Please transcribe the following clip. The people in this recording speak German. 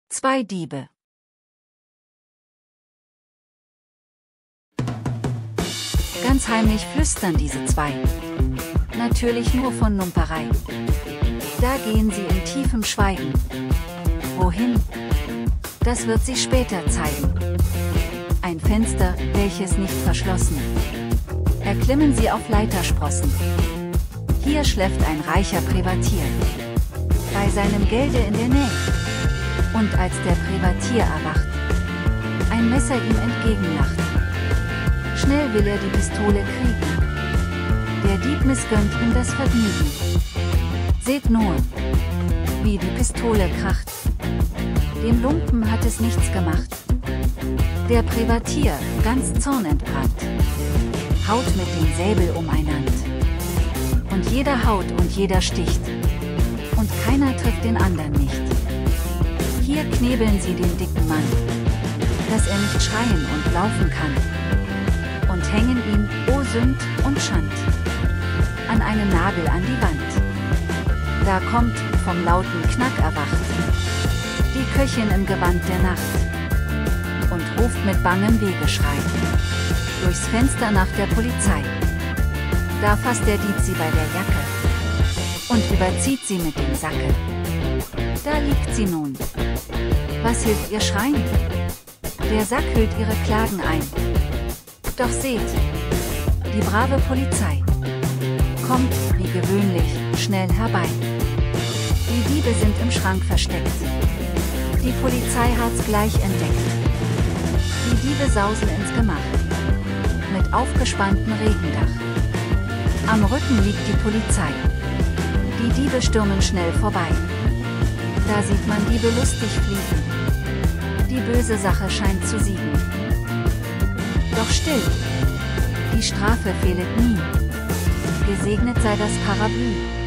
Zwei Diebe. Ganz heimlich flüstern diese zwei. Natürlich nur von Lumperei. Da gehen sie in tiefem Schweigen. Wohin? Das wird sich später zeigen. Ein Fenster, welches nicht verschlossen. Erklimmen sie auf Leitersprossen. Hier schläft ein reicher Privatier. Bei seinem Gelde in der Nähe. Und als der Privatier erwacht, ein Messer ihm entgegenlacht. Schnell will er die Pistole kriegen. Der Dieb missgönnt ihm das Vergnügen. Seht nur, wie die Pistole kracht. Dem Lumpen hat es nichts gemacht. Der Privatier, ganz zornentbrannt, haut mit dem Säbel umeinander. Und jeder haut und jeder sticht. Und keiner trifft den anderen nicht. Hier knebeln sie den dicken Mann, dass er nicht schreien und laufen kann. Und hängen ihn, o Sünd und Schand, an einen Nagel an die Wand. Da kommt, vom lauten Knack erwacht, die Köchin im Gewand der Nacht und ruft mit bangem Wehgeschrei durchs Fenster nach der Polizei. Da fasst der Dieb sie bei der Jacke und überzieht sie mit dem Sackel. Da liegt sie nun. Was hilft ihr Schreien? Der Sack hüllt ihre Klagen ein. Doch seht, die brave Polizei kommt, wie gewöhnlich, schnell herbei. Die Diebe sind im Schrank versteckt. Die Polizei hat's gleich entdeckt. Die Diebe sausen ins Gemach mit aufgespanntem Regendach. Am Rücken liegt die Polizei. Die Diebe stürmen schnell vorbei. Da sieht man Diebe lustig fliegen. Die böse Sache scheint zu siegen. Doch still, die Strafe fehlet nie. Gesegnet sei das Parapluie.